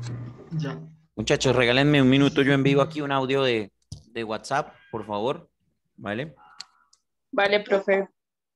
Ya. Muchachos, regálenme un minuto, yo envío aquí un audio de WhatsApp, por favor, ¿vale? Vale, profe.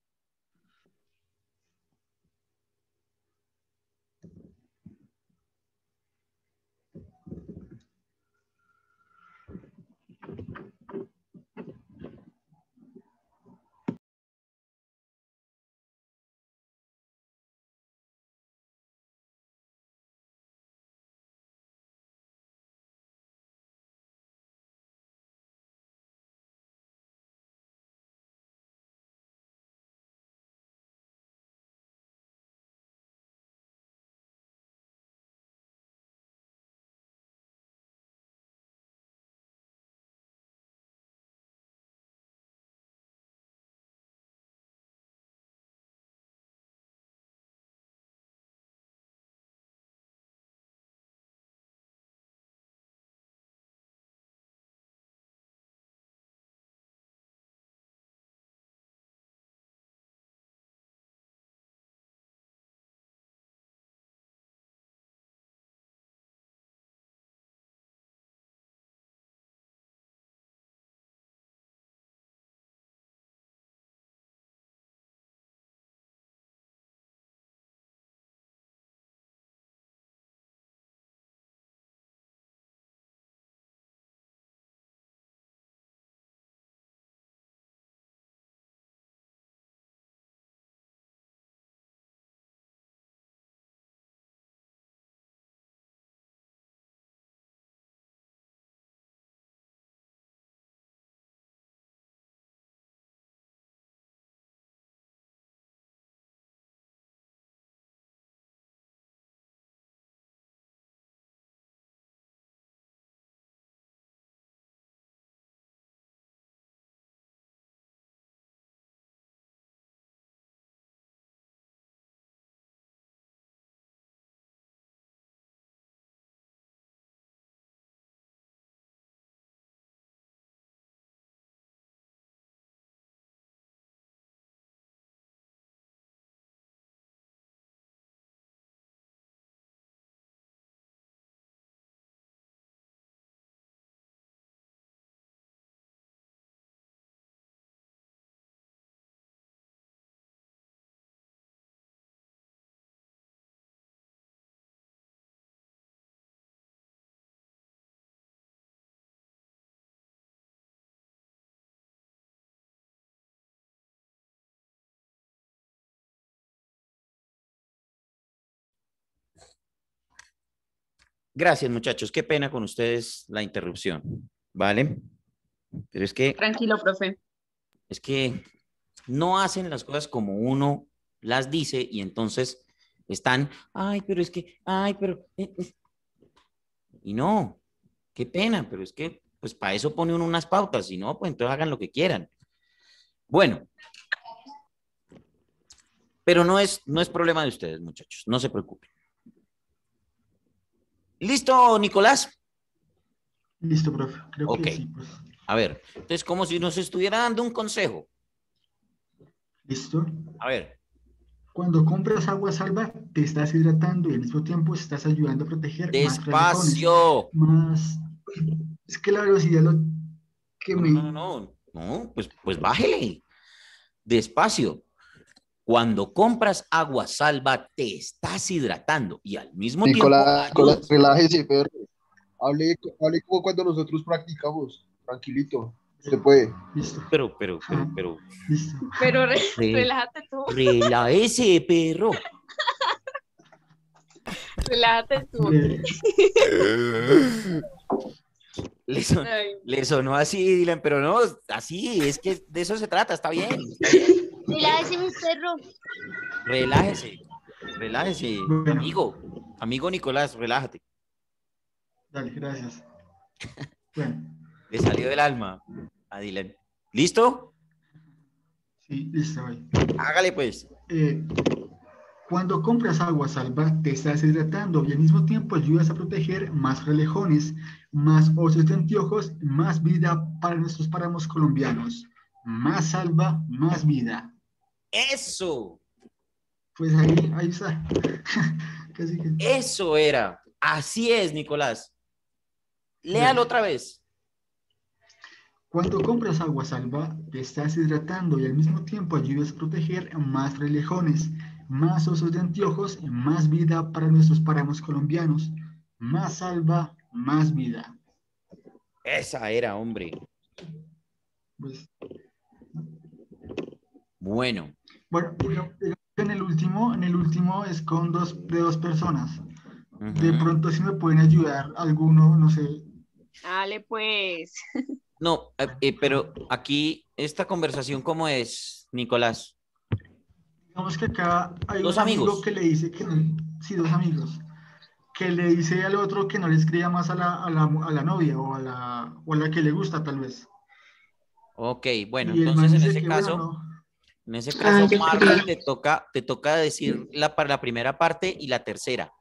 Gracias, muchachos. Qué pena con ustedes la interrupción, ¿vale? Pero Tranquilo, profe. es que no hacen las cosas como uno las dice y entonces están, ay, pero es que, ay, pero, y no, qué pena, pero es que, pues para eso pone uno unas pautas, si no, pues entonces hagan lo que quieran. Bueno, pero no es problema de ustedes, muchachos, no se preocupen. ¿Listo, Nicolás? Listo, profe. Creo Ok, que sí, pues. a ver, entonces como si nos estuviera dando un consejo. Listo. A ver, Cuando compras agua salva, te estás hidratando y al mismo tiempo estás ayudando a proteger más frailejones. despacio. Más. Es que la velocidad lo que No, no, no, me. no, no, pues bájele, despacio. Cuando compras agua salva, te estás hidratando y al mismo tiempo Nicolás, Nicolás, ayudas. relájese, perro. Hable como cuando nosotros practicamos. Tranquilito. Usted puede. Listo. Pero, Listo. Pero re- relájate tú. relájese, perro. Relájate tú. Le, son- Ay, le sonó así, Dylan, pero no, así, es que de eso se trata, está bien, está bien. Relájese, mi perro. Relájese, relájese, Bueno, amigo Nicolás, relájate. dale, gracias. Bueno, Le salió del alma a Dylan. ¿Listo? sí, listo, voy. Hágale pues. Eh, Cuando compras agua salva, te estás hidratando y al mismo tiempo ayudas a proteger más frailejones, más osos de anteojos, más vida para nuestros páramos colombianos. Más salva, más vida. Eso, Pues ahí está. Casi que. eso era. Así es, Nicolás. Léalo otra vez. Cuando compras agua salva, te estás hidratando y al mismo tiempo ayudas a proteger más frailejones, más osos de anteojos, más vida para nuestros páramos colombianos. Más salva, más vida. Esa era, hombre. Pues, Bueno. bueno, en el último es con de dos personas. De Ujú. pronto si me pueden ayudar alguno, no sé. Dale, pues. No, pero aquí esta conversación, ¿cómo es, Nicolás? Digamos que acá hay Dos un amigo amigos. que le dice que no, sí, dos amigos, que le dice al otro que no le escriba más a la novia o a la que le gusta tal vez. Ok, bueno, Y el man entonces dice que bueno, no. en ese Ah, caso, yo Marley, quería. te toca decir para la primera parte y la tercera,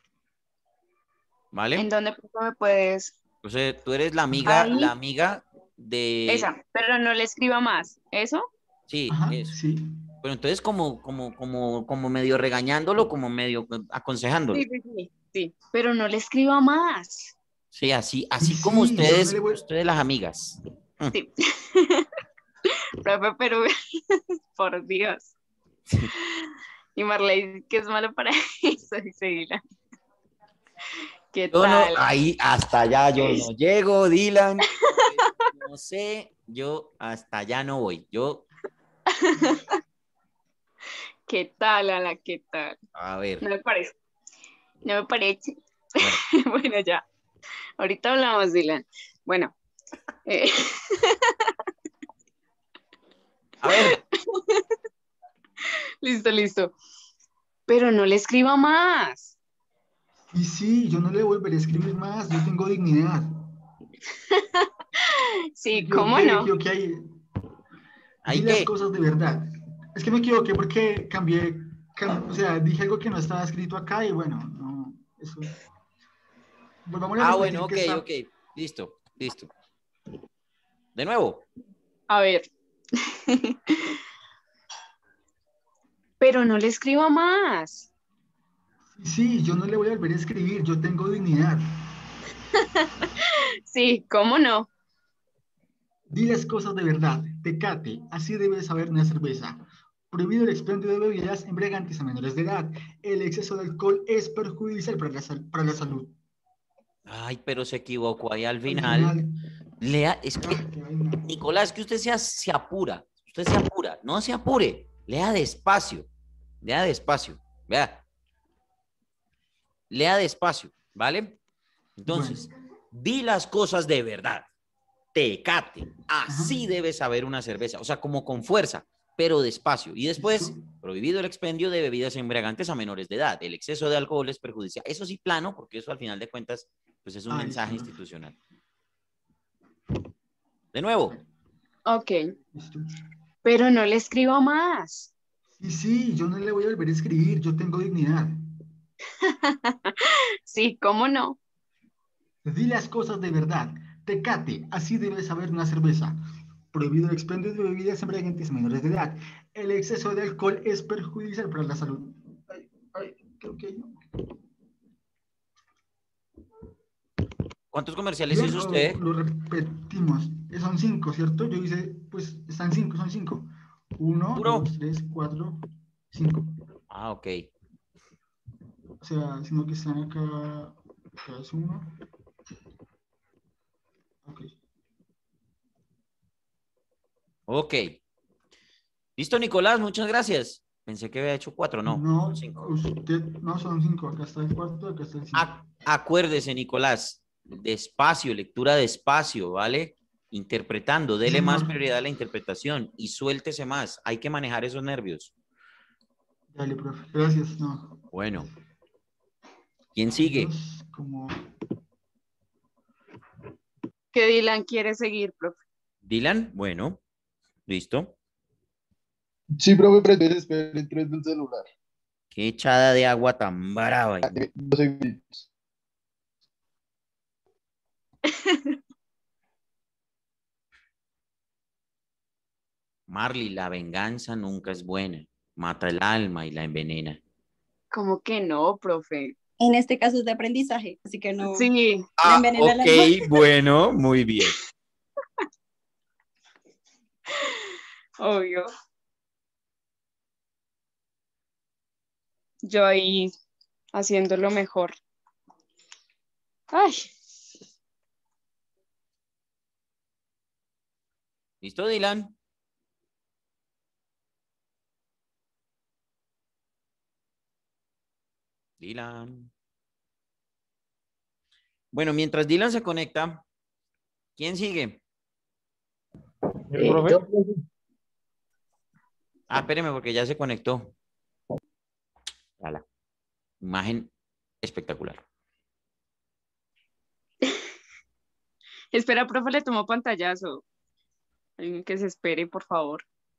¿En ¿vale? dónde profe, me puedes? Entonces, tú eres la Ahí, amiga de, esa, pero no le escriba más. ¿Eso? sí, Ajá, eso. sí. Pero entonces como medio regañándolo, como medio Sí, aconsejándolo. sí, sí. Sí, pero no le escriba más. Sí, así, Sí, así como sí, yo no le voy. ustedes las amigas. Mm. Sí. Profe, pero por Dios. Y Marley, que es malo para eso, dice Dylan. ¿Qué Yo no, tal? ahí hasta allá yo no llego, Dylan. No sé, yo hasta allá no voy. Yo, ¿Qué tal, Ala? ¿Qué tal? a ver, No me parece. No me parece. bueno, Bueno, ya. Ahorita hablamos, Dylan. Bueno, eh, a ver, listo, listo. Pero no le escriba más. Y sí, yo no le volveré a escribir más, yo tengo dignidad. Sí, ¿cómo no? Me equivoqué ahí. ¿ahí Di las qué? cosas de verdad. Es que me equivoqué porque o sea, dije algo que no estaba escrito acá y bueno, no, eso. Volvamos a Ah, bueno, repetir que ok, está. ok, listo, listo. De nuevo, A ver. Pero no le escriba más. Sí, yo no le voy a volver a escribir, yo tengo dignidad. Sí, ¿cómo no? Di las cosas de verdad. Tecate, así debe saber una cerveza. Prohibido el expendio de bebidas embriagantes a menores de edad. El exceso de alcohol es perjudicial para la salud. ay, pero se equivocó ahí al Al final. final, Lea, es que, qué vaina. Nicolás, que usted se apura, no se apure, lea despacio, vea, lea despacio, ¿vale? Bueno, Entonces, di las cosas de verdad. Tecate. ajá, Así debe saber una cerveza, o sea, como con fuerza, pero despacio. Y listo. después, prohibido el expendio de bebidas embriagantes a menores de edad. El exceso de alcohol es perjudicial. Eso sí, plano, porque eso al final de cuentas, pues es un Ah, listo, mensaje profe. institucional. De nuevo, Ok. Listo. Pero no le escriba más. Y sí, yo no le voy a volver a escribir, yo tengo dignidad. Sí, ¿cómo no? Di las cosas de verdad. Tecate, así debe saber una cerveza. Prohibido el expendio de bebidas embriagantes a menores de edad. El exceso de alcohol es perjudicial para la salud. Ay, ay, creo que no. ¿cuántos comerciales Bien, hizo usted? lo repetimos. Son cinco, ¿cierto? Yo hice, pues, están cinco, son cinco. Uno, ¿Puro? dos, tres, cuatro, cinco. Ah, ok. O sea, sino que están acá es uno. Ok. Ok. Listo, Nicolás, muchas gracias. Pensé que había hecho cuatro, no, son No, cinco. no son cinco. Acá está el cuarto, acá está el cinco. Acuérdese, Nicolás, despacio, lectura despacio, ¿vale? Interpretando, Sí, dele más señor. prioridad a la interpretación y suéltese más. Hay que manejar esos nervios. Dale, profe. Gracias. No. Bueno, ¿quién sigue? Dios, como. Que Dylan quiere seguir, profe. Dylan, bueno, listo. Sí, profe, pero entonces espere, entro desde el celular. Qué echada de agua tan brava. No sé. Marley, la venganza nunca es buena. Mata el alma y la envenena. ¿Cómo que no, profe? En este caso es de aprendizaje, así que no Sí, me Ah, envenena el ok, alma. bueno, muy bien. obvio. Yo ahí haciéndolo mejor. Ay, ¿Listo, Dylan? Dylan. Bueno, mientras Dylan se conecta, ¿quién sigue? ¿El profe? Yo, Ah, espéreme porque ya se conectó. Ala, imagen espectacular. espera, profe, le tomo pantallazo. Alguien que se espere, por favor.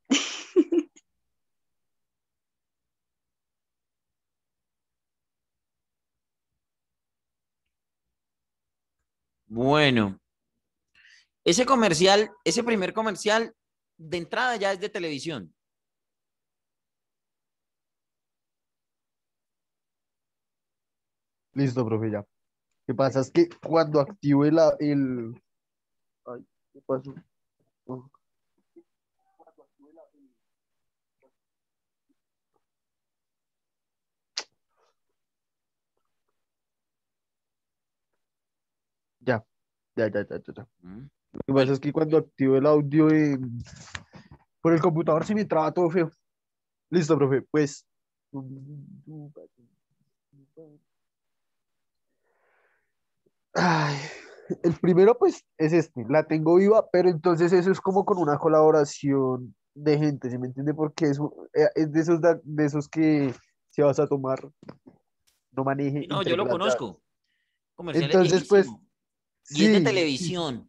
Bueno, ese comercial, ese primer comercial, de entrada ya es de televisión. listo, profe, ya. ¿Qué pasa? Es que cuando activo el... Ay, ¿qué pasó? Oh, ya, ya. Mm. Lo que pasa ¿Cuál? es que cuando activo el audio por el computador se me traba todo feo. Listo, profe, pues... Ay, el primero, pues, es este, la tengo viva, pero entonces eso es como con una colaboración de gente, ¿sí me entiende? Porque es de esos, de esos que si vas a tomar, no maneje, Sí, no, yo entregue lo las llaves. conozco. Comercial es Entonces, pues, viejísimo. Y es de sí, televisión.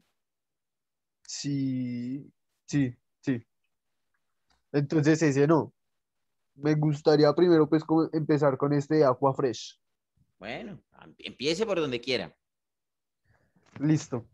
sí, sí. Entonces ese no. Me gustaría primero, pues, como empezar con este de Aqua Fresh. Bueno, empiece por donde quiera. Listo.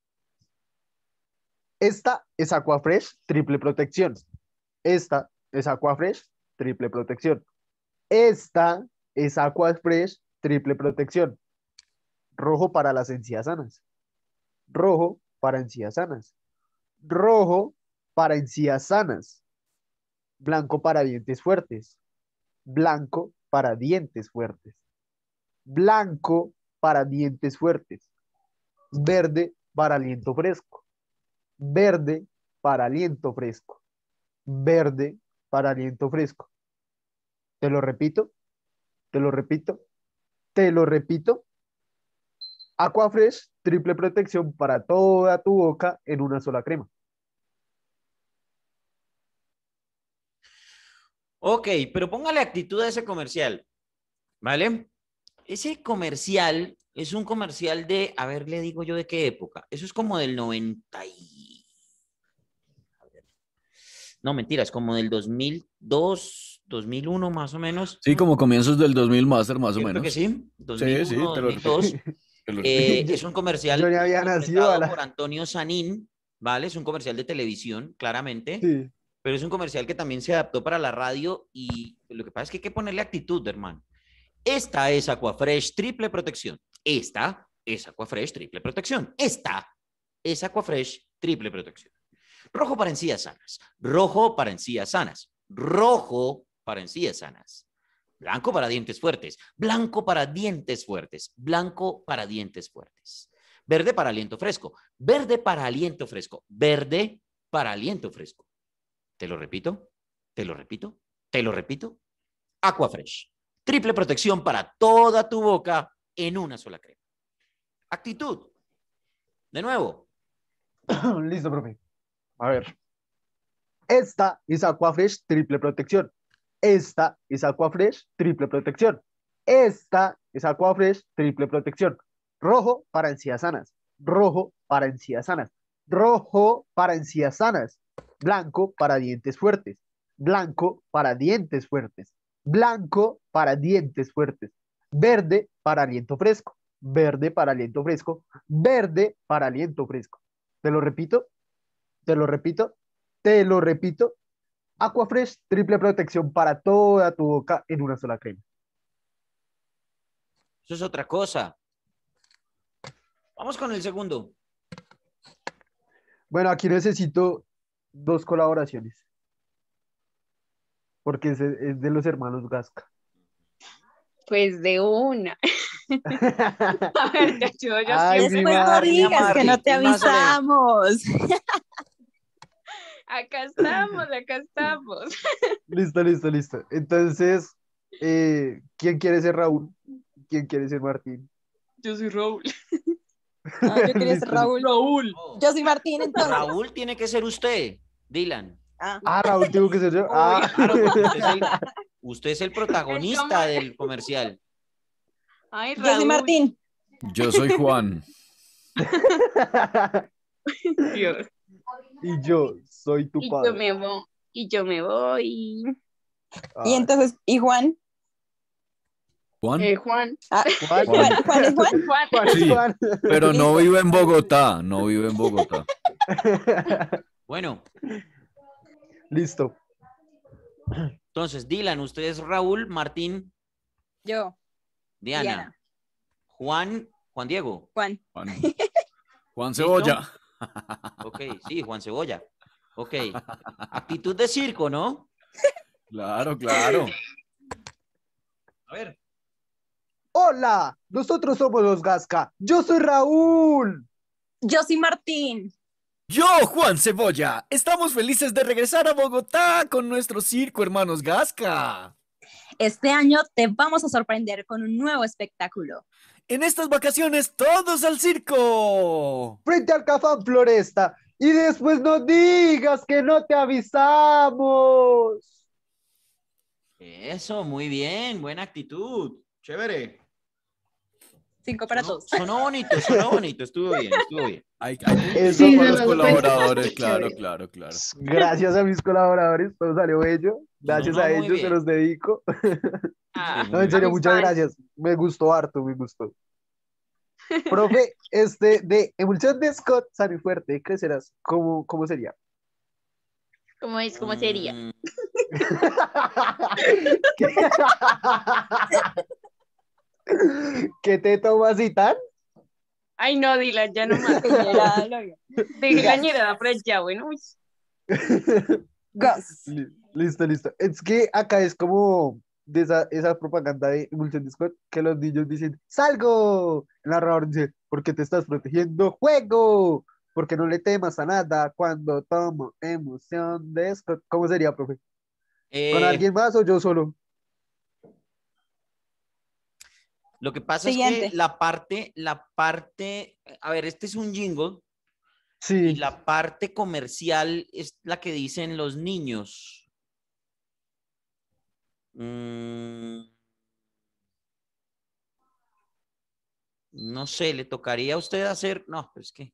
Esta es Aqua Fresh, triple protección. Esta es Aqua Fresh, triple protección. Esta es Aqua Fresh, triple protección. Rojo para las encías sanas. Rojo para encías sanas. Rojo para encías sanas. Blanco para dientes fuertes. Blanco para dientes fuertes. Blanco para dientes fuertes. Verde para aliento fresco. Verde para aliento fresco. Verde para aliento fresco. Te lo repito, te lo repito, te lo repito. Aquafresh, triple protección para toda tu boca en una sola crema. Ok, pero póngale actitud a ese comercial, ¿vale? Ese comercial es un comercial de, a ver, le digo yo de qué época. Eso es como del 90 y... a ver, no, mentira, es como del 2002, 2001 más o menos. Sí, como comienzos del 2000 Master, más o Cierto que menos. sí, Sí, 2001, te lo repito. 2002. Te lo repito. yo, Es un yo comercial ni había nacido a interpretado por la... Antonio Sanín, ¿vale? Es un comercial de televisión, claramente, Sí. pero es un comercial que también se adaptó para la radio y lo que pasa es que hay que ponerle actitud, hermano. Esta es Aquafresh triple protección. Esta es Aquafresh triple protección. Esta es Aquafresh triple protección. Rojo para encías sanas. Rojo para encías sanas. Rojo para encías sanas. Blanco para dientes fuertes. Blanco para dientes fuertes. Blanco para dientes fuertes. Verde para aliento fresco. Verde para aliento fresco. Verde para aliento fresco. Te lo repito. Te lo repito. Te lo repito. Aquafresh. Triple protección para toda tu boca en una sola crema. Actitud. De nuevo. Listo, profe. A ver. Esta es Aquafresh, triple protección. Esta es Aquafresh, triple protección. Esta es Aquafresh, triple protección. Rojo para encías sanas. Rojo para encías sanas. Rojo para encías sanas. Blanco para dientes fuertes. Blanco para dientes fuertes. Blanco para dientes fuertes. Verde para aliento fresco. Verde para aliento fresco. Verde para aliento fresco. Te lo repito, te lo repito, te lo repito. Aquafresh, triple protección para toda tu boca en una sola crema. Eso es otra cosa. Vamos con el segundo. Bueno, aquí necesito 2 colaboraciones. Porque es de los hermanos Gasca. Pues de una. A ver, te ayudo yo Ay, siempre. mi Después no Marti. digas que no te Es más, avisamos. Acá estamos, acá estamos. Listo. Entonces, ¿quién quiere ser Raúl? ¿Quién quiere ser Martín? Yo soy Raúl. Ah, yo quería ser Listo. Raúl. Raúl. No, Yo soy Martín, entonces. Raúl tiene que ser usted, Dylan. Ah, Ah, Raúl tengo que ser yo. Ah. Claro, porque usted es el protagonista del comercial. Ay, yo soy Raúl. Martín. Yo soy Juan. Dios. Y yo soy tu Y yo padre. me voy. Y yo me voy. Y entonces, ¿y Juan? Juan. Juan. Ah, Juan, Juan. ¿Juan es Juan? Juan. Juan, Sí. Juan. Pero no vive en Bogotá. No vive en Bogotá. Bueno, Listo. entonces, Dylan, usted es Raúl, Martín, Yo, Diana. Diana. Juan Diego. Juan. Juan, Juan Cebolla. Ok, sí, Juan Cebolla. Ok. Actitud de circo, ¿no? Claro, claro. A ver. Hola, nosotros somos los Gasca. Yo soy Raúl. Yo soy Martín. Yo, Juan Cebolla. Estamos felices de regresar a Bogotá con nuestro circo, hermanos Gasca. Este año te vamos a sorprender con un nuevo espectáculo. En estas vacaciones, todos al circo. Frente al Cafán Floresta. Y después no digas que no te avisamos. Eso, muy bien, buena actitud. Chévere. 5 para todos. Sonó bonito, estuvo bien. Hay Eso puntos sí, para no los lo colaboradores, cuento. claro. Gracias a mis colaboradores, todo salió bello. Gracias No, a muy ellos bien. se los dedico. Ah, Sí, No, en muy serio, a mis muchas fans. gracias. Me gustó harto, me gustó. Profe, de emulsión de Scott, sano y fuerte, crecerás. ¿Cómo sería? ¿Cómo es? ¿Cómo sería? ¿Qué te tomas y tan? Ay, no, Dylan, ya no más. De la ñerada por allá, bueno. Uy. Gus. Listo. Es que acá es como de esa propaganda de emulsión de Scott que los niños dicen, ¡salgo! El narrador dice, porque te estás protegiendo, ¡juego! Porque no le temas a nada cuando tomo emulsión de Scott. ¿Cómo sería, profe? ¿Con alguien más o yo solo? Lo que pasa Siguiente. es que la parte, a ver, este es un jingle y Sí. la parte comercial es la que dicen los niños. No sé, le tocaría a usted hacer, no, pero es que,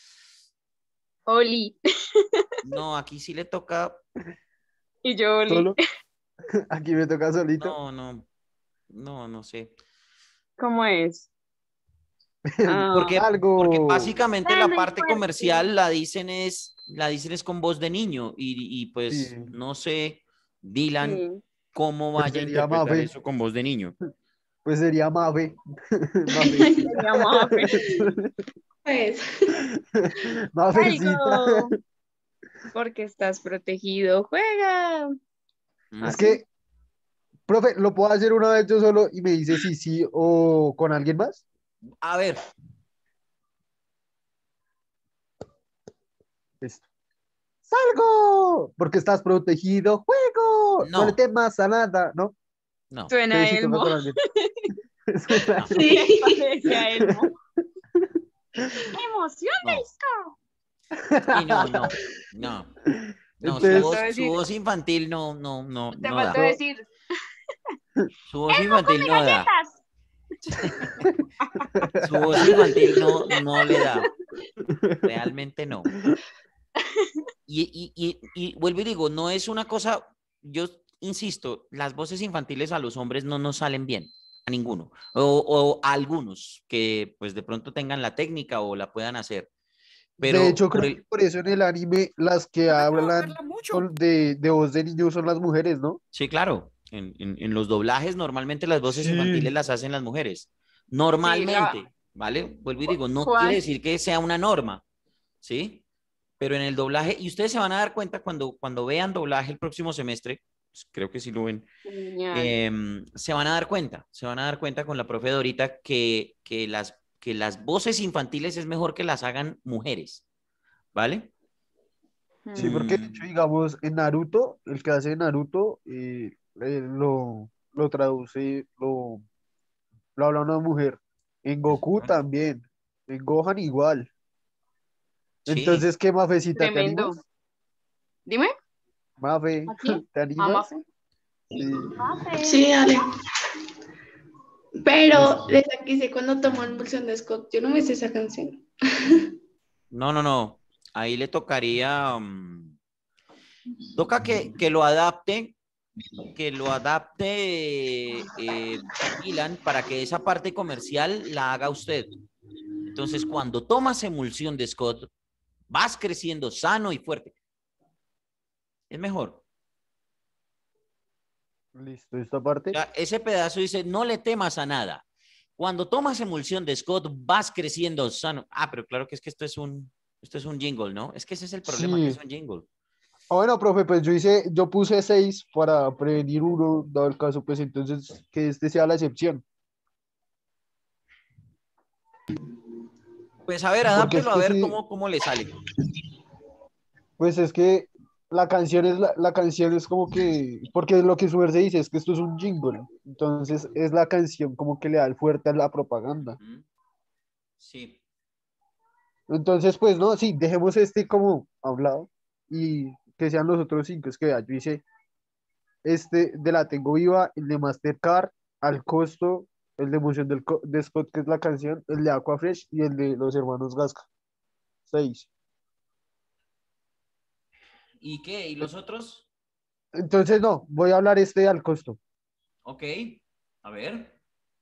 Oli. no, aquí sí le toca, Y yo, Oli. ¿Solo? Aquí me toca solito. no sé. ¿Cómo es? Ah, Porque Algo. básicamente la Bueno, parte fuerte. comercial la dicen es con voz de niño y pues Sí. no sé, Dylan, sí. cómo Pues vaya a sería interpretar Mafe. eso con voz de niño. Pues sería Mafe. Sería Mafe. Pues, Mafecita. Algo. Porque estás protegido. Juega. Es que, profe, ¿lo puedo hacer una vez yo solo y me dice si sí o con alguien más? A ver, Listo. ¡Salgo! Porque estás protegido. ¡Juego! No, No. le temas a nada, ¿no? no. Suena Sí, toca Elmo. con alguien. No. Sí, parece a Elmo. Emoción No. disco. Sí, no. No, Entonces- su voz infantil no Te da. faltó decir. Su voz infantil no da. Galletas. Su voz infantil no le da. Realmente no. Y vuelvo y digo, no es una cosa, yo insisto, las voces infantiles a los hombres no nos salen bien, a ninguno, o a algunos que pues de pronto tengan la técnica o la puedan hacer. Pero de hecho, por creo que por eso en el anime las que hablan de voz de niño son las mujeres, ¿no? sí, claro, en los doblajes normalmente las voces Sí. infantiles las hacen las mujeres, Normalmente, ¿vale? Vuelvo y digo, no ¿Cuál? quiere decir que sea una norma, ¿sí? Pero en el doblaje, y ustedes se van a dar cuenta cuando vean doblaje el próximo semestre, pues creo que sí lo ven, Genial. se van a dar cuenta con la profe Dorita que las voces infantiles es mejor que las hagan mujeres, ¿vale? Sí, porque de hecho, Mm, digamos, en Naruto, el que hace Naruto lo traduce, lo habla una mujer. En Goku también, en Gohan igual. sí, Entonces, ¿qué, Mafecita? ¿Te Tremendo. animas? Dime, Mafe, ¿a quién? ¿te ¿A animas? Mafe? Sí, Mafe. Sí, dale. Pero listo. les aquí sé cuando tomo emulsión de Scott. Yo no me sé esa canción. no, no, no, ahí le tocaría, toca que lo adapte Dylan para que esa parte comercial la haga usted. Entonces, cuando tomas emulsión de Scott, vas creciendo sano y fuerte. Es mejor. Listo, esta O parte. sea, ese pedazo dice, no le temas a nada. Cuando tomas emulsión de Scott, vas creciendo sano. Ah, pero claro que es que esto es un jingle, ¿no? Es que ese es el problema, que es Sí. un jingle. Bueno, profe, pues yo puse 6 para prevenir uno, dado el caso, pues entonces que este sea la excepción. Pues a ver, Porque es adáptelo a que ver sí, cómo le sale. pues es que la canción es como que, porque lo que su merced dice es que esto es un jingle, entonces es la canción como que le da el fuerte a la propaganda. Ujú. Sí. Entonces, pues no, sí, dejemos este como a un lado y que sean los otros 5. Es que vea, yo hice este de La Tengo Viva, el de Mastercard, Al Costo, el de Emoción de Scott, que es la canción, el de Aquafresh y el de Los Hermanos Gasca. 6. ¿Y qué? ¿Y los otros? Entonces, no, voy a hablar este de Al Costo. Ok. A ver.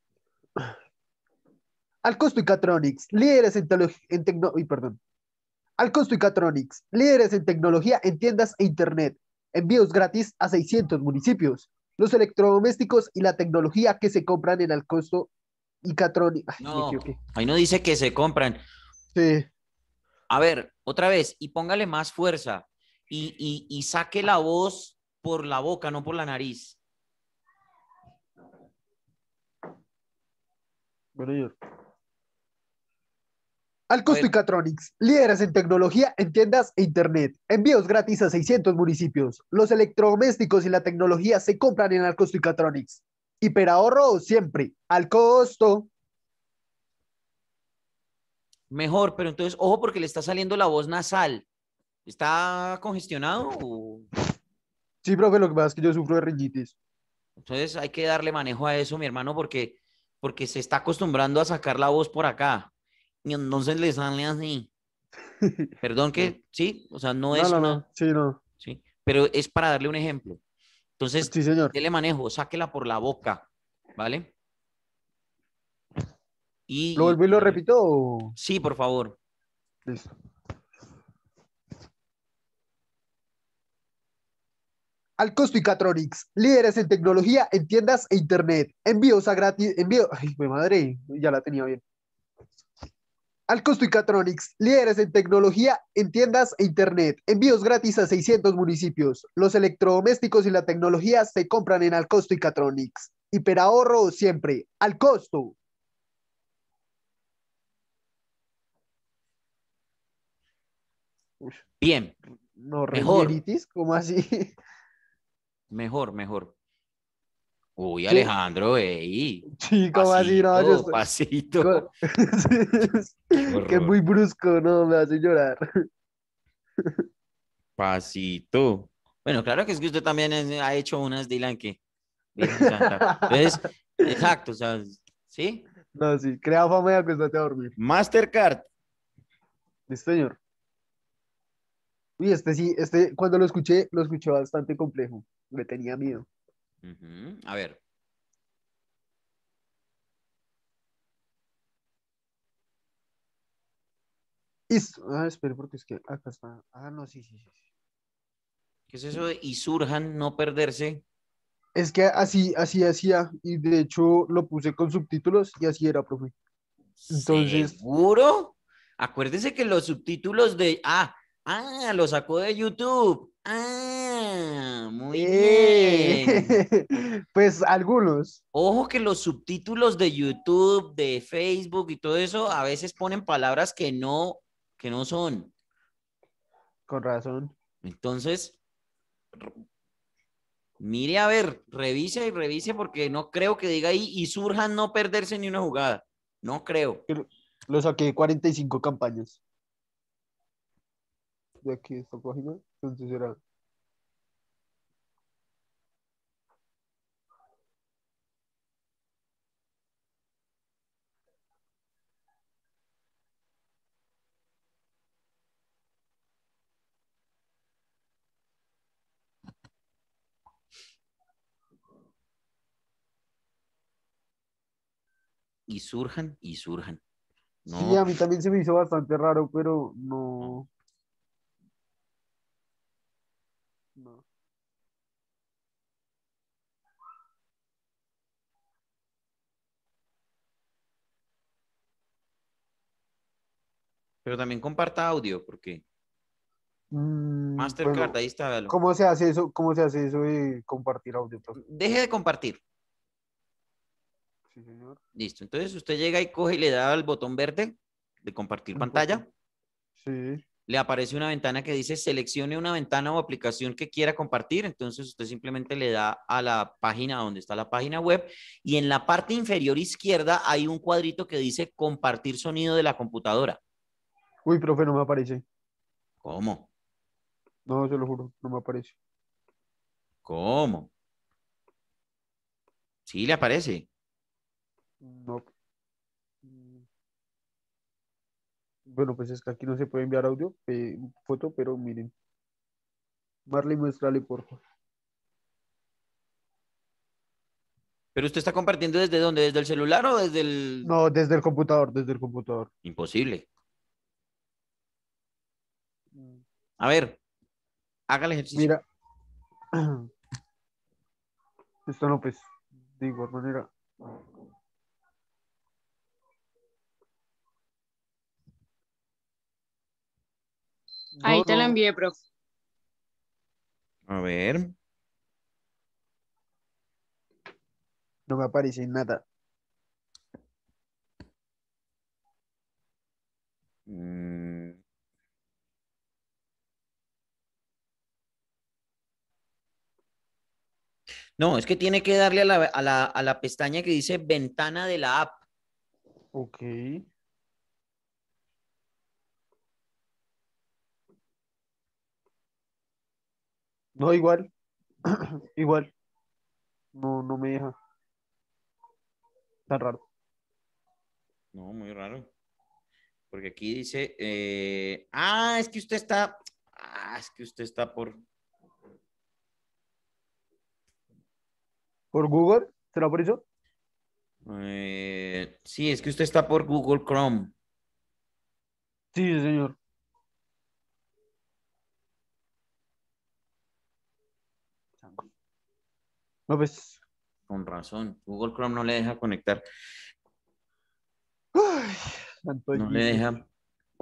Al Costo y Catronics, líderes perdón. Al Costo y Catronics, líderes en tecnología en tiendas e internet. Envíos gratis a 600 municipios. Los electrodomésticos y la tecnología que se compran en Al Costo y Catronics. Ay, me No, equivoqué. ahí no dice que se compran. Sí. A ver, otra vez, y póngale más fuerza. Y saque la voz por la boca, no por la nariz. Bueno, yo. Al A Costo y ver, Catronics, líderes en tecnología en tiendas e internet. Envíos gratis a 600 municipios. Los electrodomésticos y la tecnología se compran en Al Costo y Catronics. Hiperahorro siempre. Al Costo. mejor, pero entonces, ojo porque le está saliendo la voz nasal. ¿Está congestionado? Sí, profe, lo que pasa es que yo sufro de rinitis. Entonces hay que darle manejo a eso, mi hermano, porque se está acostumbrando a sacar la voz por acá. Y entonces le sale así. Perdón No, que sí, o sea, no no, es no, una, no. Sí, no. sí, pero es para darle un ejemplo. Entonces, Sí, señor. dele manejo, sáquela por la boca, ¿vale? ¿Lo vuelvo y lo A ver, repito? O- sí, por favor. Listo. Al Costo y Catronics, líderes en tecnología en tiendas e internet. Envíos a gratis. Ay, mi madre, ya la tenía bien. Al Costo y Catronics, líderes en tecnología en tiendas e internet. Envíos gratis a 600 municipios. Los electrodomésticos y la tecnología se compran en Al Costo y Catronics. Hiperahorro siempre. Al Costo. Uy, Bien, no, mejor, renieritis, ¿cómo así? mejor. Uy, ¿Qué? Alejandro, ey, Sí, ¿cómo así? No, yo pasito, estoy... co- pasito. Qué que es horror. muy brusco, no, me hace llorar. Pasito. Bueno, claro que es que usted también ha hecho unas, Dylan, que Virgen Santa. Entonces, exacto, o sea, ¿sí? No, sí, crea fama y acuéstate a dormir. Mastercard. ¿Listo, señor? Uy, este sí, cuando lo escuché bastante complejo. Le tenía miedo. Ujú. A ver, Listo. Ah, espere, porque es que acá está. Ah, no, sí, sí, sí. ¿qué es eso de y surjan, no perderse? Es que así hacía, y de hecho lo puse con subtítulos y así era, profe. Entonces, ¿Seguro? Acuérdese que los subtítulos de... lo sacó de YouTube. Muy bien. pues algunos, Ojo que los subtítulos de YouTube, de Facebook y todo eso, a veces ponen palabras que no son. con razón. Entonces, mire a ver, revise y revise porque no creo que diga ahí y surjan no perderse ni una jugada. No creo. Lo saqué 45 campañas. De aquí, esta página. Entonces era. Y surjan y surjan. Sí, No, a mí también se me hizo bastante raro, pero no. no. No. Pero también comparta audio porque Mastercard, Bueno, ahí está, véalo. ¿cómo se hace eso? ¿Cómo se hace eso de compartir audio, profe? Deje de compartir. Sí, señor. Listo. Entonces usted llega y coge y le da al botón verde de compartir El botón. pantalla. Sí. Le aparece una ventana que dice seleccione una ventana o aplicación que quiera compartir. Entonces usted simplemente le da a la página donde está la página web y en la parte inferior izquierda hay un cuadrito que dice compartir sonido de la computadora. Uy, profe, no me aparece. ¿Cómo? No, se lo juro, no me aparece. ¿Cómo? Sí, le aparece. No. Bueno, pues es que aquí no se puede enviar audio, foto, pero miren. Marley, muéstrale, por favor. ¿Pero usted está compartiendo desde dónde? ¿Desde el celular o desde el...? No, desde el computador, desde el computador. Imposible. A ver, haga el ejercicio. Mira, esto no, pues, de igual manera. Ahí No, te la no, envié, profe. A ver. no me aparece nada. Mm, No, es que tiene que darle a la pestaña que dice ventana de la app. Ok. No, igual, igual. No, no me deja. Tan raro. No, muy raro. Porque aquí dice, es que usted está, es que usted está por, ¿Por Google? ¿Será por eso? sí, es que usted está por Google Chrome. Sí, sí, señor. No, pues. Con razón, Google Chrome no le deja conectar, Ay, santo no le Jesus. deja.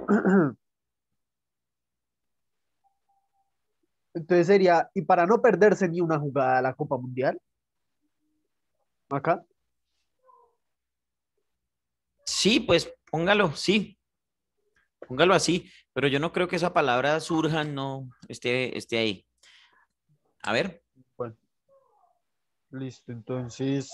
Entonces sería, y para no perderse ni una jugada de la Copa Mundial, acá, Sí, pues póngalo, sí, póngalo así, pero yo no creo que esa palabra surja, no esté ahí. A ver, bueno, listo, entonces,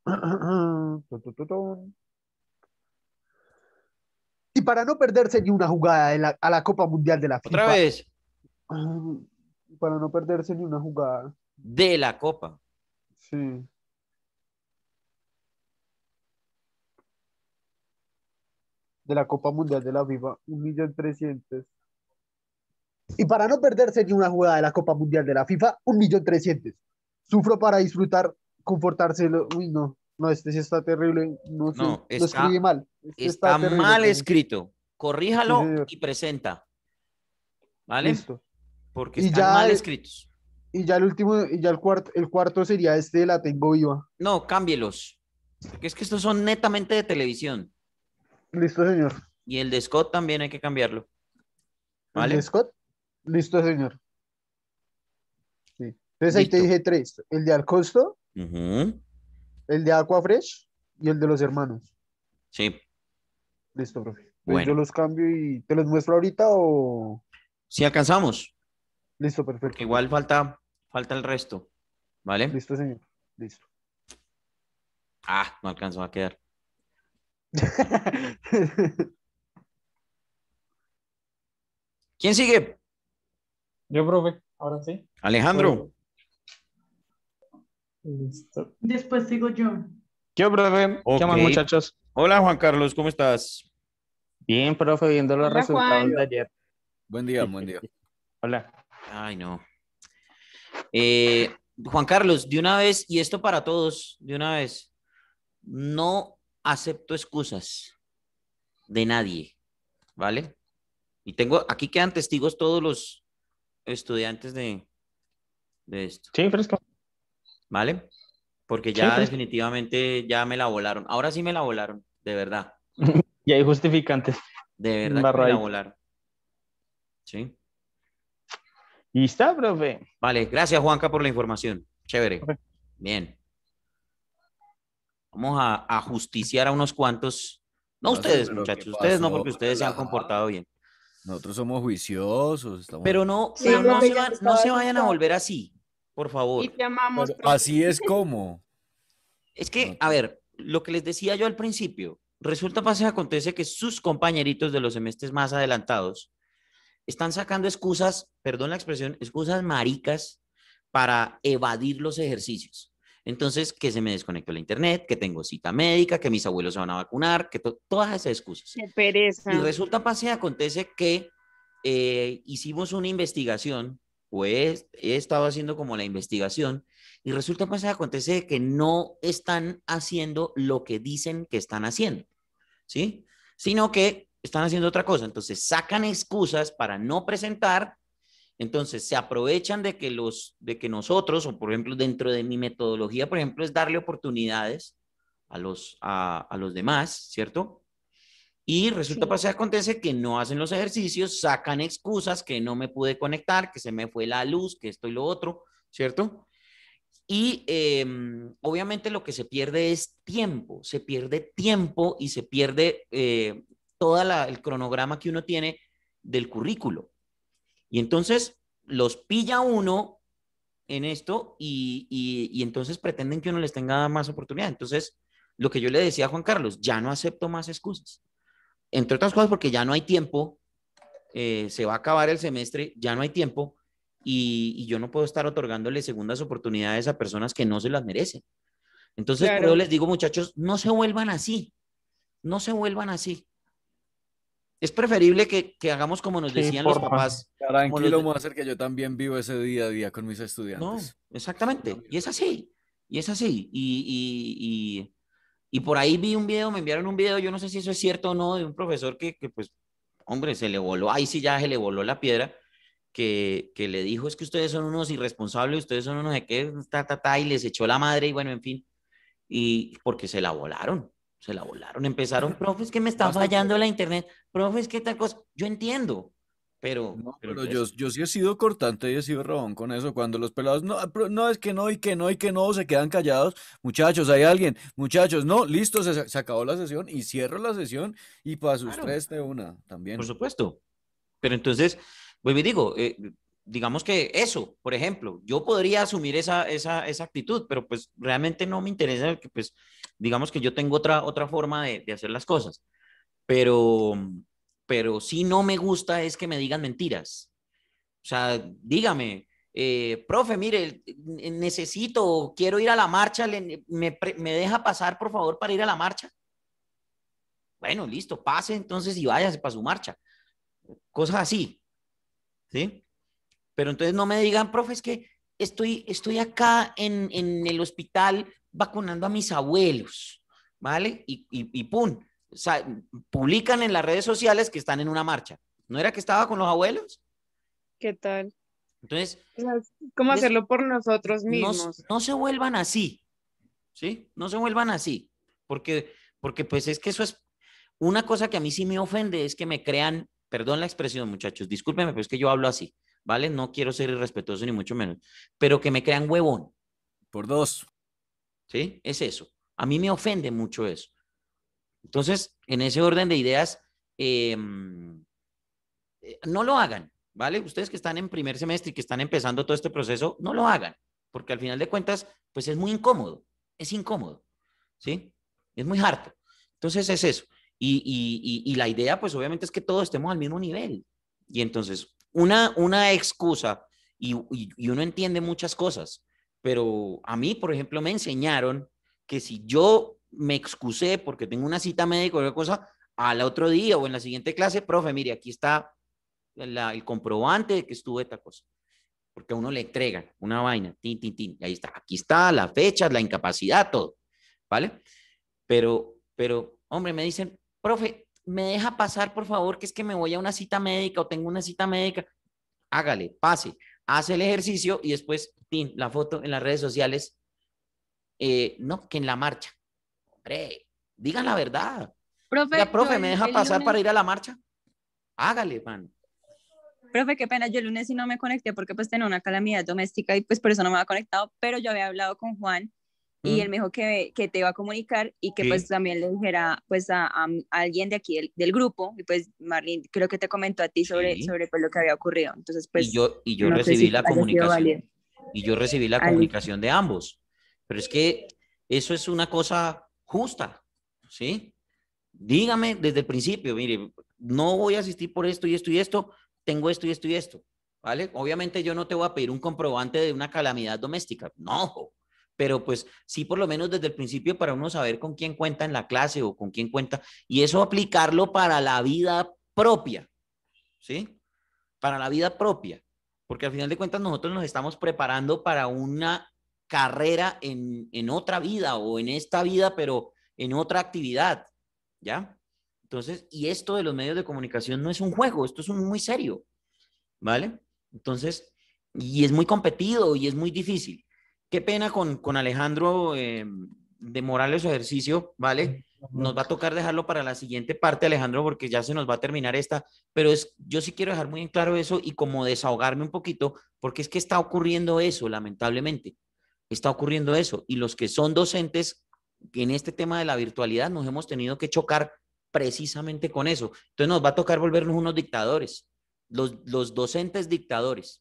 y para no perderse ni una jugada a la Copa Mundial de la otra FIFA, vez, para no perderse ni una jugada, de la copa. sí, de la Copa Mundial de la FIFA, 1.300.000. Y para no perderse ni una jugada de la Copa Mundial de la FIFA, 1.300.000. Sufro para disfrutar, confortárselo. Uy, no, no, este sí está terrible. No sé, No, lo escribí mal. Este está está terrible, mal profe. escrito. Sí, Corríjalo señor. y presenta, ¿vale? Listo. Porque Y están mal ya, escritos. Y ya el último, y ya el cuarto sería este de La Tengo Viva. No, cámbielos. Porque es que estos son netamente de televisión. Listo, señor. Y el de Scott también hay que cambiarlo. ¿El de ¿Vale? Scott? Listo, señor. Sí. Entonces ahí te Listo. dije tres. El de Alcosto, Ujú. el de Aquafresh y el de los hermanos. Sí, Listo, profe. Entonces yo bueno. los cambio y te los muestro ahorita o... Si alcanzamos, Listo, porque perfecto, igual profe. falta el resto. ¿Vale? Listo, señor. Listo. Ah, no alcanzó a quedar. ¿Quién sigue? Yo, profe, ahora sí. Alejandro. Listo. Después sigo yo. ¿Qué, profe? ¿Qué Ok. más, muchachos? Hola, Juan Carlos, ¿cómo estás? Bien, profe, viendo los Hola, resultados Juan. de ayer. Buen día, buen día. Hola. Ay, no. Juan Carlos, de una vez, y esto para todos, de una vez, no acepto excusas de nadie, ¿vale? Y aquí quedan testigos todos los estudiantes de esto, Sí, fresco. ¿vale? Porque Sí, ya fresco. definitivamente ya me la volaron. Ahora sí me la volaron, Y hay justificantes. de verdad que me la Embarradito. volaron, ¿sí? Y está, profe. Vale, gracias Juanca por la información. Chévere. Profe. Bien. Vamos a justiciar a unos cuantos. No Parce, ustedes, pero ¿qué muchachos. Ustedes no, pasó? porque ustedes se han comportado Relajado. bien. Nosotros somos juiciosos, estamos... Pero no, Sí, pero no profe, se ya van, me no estaba se vayan a asustando. volver así, por favor. Y te amamos, Pero profe. así es como. Es que, No, a ver, lo que les decía yo al principio, resulta, pasa y acontece que sus compañeritos de los semestres más adelantados están sacando excusas, perdón la expresión, excusas maricas para evadir los ejercicios. Entonces, que se me desconectó la internet, que tengo cita médica, que mis abuelos se van a vacunar, que todas esas excusas. Qué pereza. Y resulta, pasa y acontece que hicimos una investigación, o he estado haciendo como la investigación, y resulta, pasa y acontece que no están haciendo lo que dicen que están haciendo, ¿sí? Sino que están haciendo otra cosa. Entonces sacan excusas para no presentar, entonces se aprovechan de que nosotros, o por ejemplo, dentro de mi metodología, por ejemplo, es darle oportunidades a los demás, ¿cierto? Y resulta, Sí. pasa, acontece que no hacen los ejercicios, sacan excusas, que no me pude conectar, que se me fue la luz, que esto y lo otro, ¿cierto? Y obviamente lo que se pierde es tiempo, se pierde tiempo y se pierde todo el cronograma que uno tiene del currículo. Y entonces los pilla uno en esto y entonces pretenden que uno les tenga más oportunidad. Entonces, lo que yo le decía a Juan Carlos, ya no acepto más excusas. Entre otras cosas porque ya no hay tiempo, se va a acabar el semestre, ya no hay tiempo y yo no puedo estar otorgándole segundas oportunidades a personas que no se las merecen. Entonces, por eso Claro. les digo, muchachos, no se vuelvan así, no se vuelvan así. Es preferible que hagamos como nos Sí, decían los porfa. papás. Como Tranquilo, Máster, que yo también vivo ese día a día con mis No, estudiantes. exactamente. Y es así. Y es así. Y por ahí vi un video, me enviaron un video, yo no sé si eso es cierto o no, de un profesor que pues, hombre, se le voló, ahí sí ya se le voló la piedra, que le dijo, es que ustedes son unos irresponsables, ustedes son unos de qué, y les echó la madre y bueno, en fin, y porque se la volaron, empezaron, profe, es que me está Máster, fallando pero... la internet, profe, es que tal cosa, yo entiendo, No, pero pero yo, entonces, yo sí he sido cortante y he sido robón con eso. Cuando los pelados, no, no, es que no, y que no, y que no, se quedan callados. Muchachos, hay alguien, muchachos, no, listo, se acabó la sesión y cierro la sesión y para sus claro, tres de una por también. supuesto, pero entonces, vuelvo y digo, digamos que eso, por ejemplo, yo podría asumir esa actitud, pero pues realmente no me interesa, que pues digamos que yo tengo otra forma de hacer las cosas, pero, pero sí no me gusta es que me digan mentiras. O sea, dígame, profe, mire, necesito, quiero ir a la marcha, me deja pasar por favor para ir a la marcha. Bueno, listo, pase entonces y váyase para su marcha. Cosas así, ¿sí? Pero entonces no me digan, profe, es que estoy acá en el hospital vacunando a mis abuelos, ¿vale? Y pum, o sea, publican en las redes sociales que están en una marcha. ¿No era que estaba con los abuelos? ¿Qué tal? Entonces, O sea, es como les- hacerlo por nosotros no, mismos. no se vuelvan así, ¿sí? No se vuelvan así, porque pues es que eso es una cosa que a mí sí me ofende, es que me crean, perdón la expresión, muchachos, discúlpenme, pero es que yo hablo así, ¿vale? No quiero ser irrespetuoso ni mucho menos, pero que me crean huevón, Por dos. ¿sí? Es eso. A mí me ofende mucho eso. Entonces, en ese orden de ideas, eh, no lo hagan, ¿vale? Ustedes que están en primer semestre y que están empezando todo este proceso, no lo hagan, porque al final de cuentas, pues es muy incómodo, es incómodo, ¿sí? Es muy harto. Entonces es eso. Y la idea, pues obviamente es que todos estemos al mismo nivel. Y entonces, una excusa, y uno entiende muchas cosas, pero a mí, por ejemplo, me enseñaron que si yo me excusé porque tengo una cita médica o alguna cosa, al otro día o en la siguiente clase, profe, mire, aquí está el comprobante de que estuve esta cosa. Porque a uno le entregan una vaina, tin, tin, tin, y ahí está, aquí está la fecha, la incapacidad, todo, ¿vale? Hombre, me dicen, profe, ¿me deja pasar, por favor, que es que me voy a una cita médica o tengo una cita médica? Hágale, pase, hace el ejercicio y después, tin, la foto en las redes sociales, no, que en la marcha. Hombre, digan la verdad. Profe, Ya, yo profe, ¿me deja el pasar lunes, para ir a la marcha? Hágale, man. profe, qué pena, yo el lunes sí no me conecté porque pues tenía una calamidad doméstica y pues por eso no me había conectado, pero yo había hablado con Juan y él ¿Mm? me dijo que te iba a comunicar y que pues Sí, también le dijera pues a alguien de aquí del grupo y pues Marlene creo que te comentó a ti sí. sobre pues lo que había ocurrido, entonces y pues yo, y yo no sé recibí si la haya sido comunicación, válido. y yo recibí la Ah, listo. comunicación de ambos. Pero es que eso es una cosa justa, ¿sí? Dígame desde el principio, mire, no voy a asistir por esto y esto y esto, tengo esto y esto y esto, ¿vale? Obviamente yo no te voy a pedir un comprobante de una calamidad doméstica, no, pero pues sí por lo menos desde el principio para uno saber con quién cuenta en la clase o con quién cuenta, y eso aplicarlo para la vida propia, ¿sí? Para la vida propia, porque al final de cuentas nosotros nos estamos preparando para una carrera en otra vida o en esta vida, pero en otra actividad, ¿ya? Entonces, y esto de los medios de comunicación no es un juego, esto es muy serio, ¿vale? Entonces, y es muy competido y es muy difícil. Qué pena con Alejandro de Morales su ejercicio, ¿vale? Nos va a tocar dejarlo para la siguiente parte, Alejandro, porque ya se nos va a terminar esta, pero yo sí quiero dejar muy en claro eso y como desahogarme un poquito, porque es que está ocurriendo eso, lamentablemente, está ocurriendo eso, y los que son docentes en este tema de la virtualidad nos hemos tenido que chocar precisamente con eso. Entonces nos va a tocar volvernos unos dictadores, los docentes dictadores.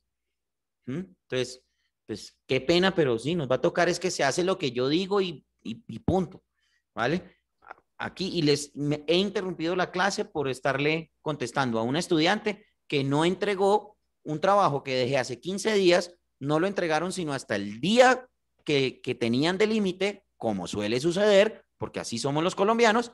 Entonces, pues qué pena, pero sí, nos va a tocar es que se hace lo que yo digo y punto, ¿vale? Aquí, he interrumpido la clase por estarle contestando a una estudiante que no entregó un trabajo que dejé hace 15 días, no lo entregaron sino hasta el día que tenían de límite, como suele suceder, porque así somos los colombianos,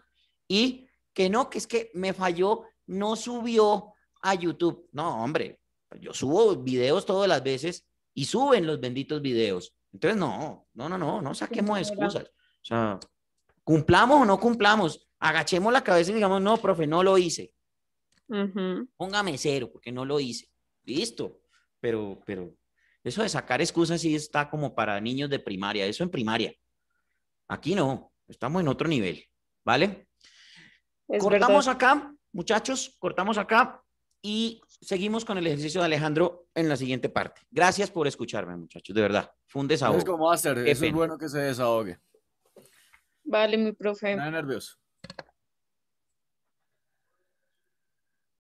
y que no, que es que me falló, no subió a YouTube. No, hombre, yo subo videos todas las veces y suben los benditos videos. Entonces, no saquemos excusas. O sea, cumplamos o no cumplamos, agachemos la cabeza y digamos, no, profe, no lo hice. Póngame cero porque no lo hice. Listo. Pero eso de sacar excusas sí está como para niños de primaria, eso en primaria. Aquí no, estamos en otro nivel, ¿vale? Es Cortamos verdad. acá, muchachos, cortamos acá y seguimos con el ejercicio de Alejandro en la siguiente parte. Gracias por escucharme, muchachos, de verdad. Fue un Es desahogo. como Master, Qué eso es pena. bueno que se desahogue. Vale, mi profe. Nada nervioso.